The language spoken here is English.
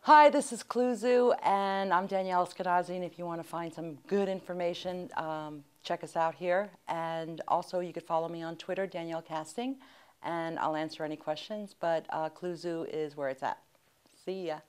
Hi, this is Cluzoo, and I'm Danielle Eskinazi, and if you want to find some good information, check us out here. And also, you could follow me on Twitter, Danielle Casting, and I'll answer any questions, but Cluzoo is where it's at. See ya.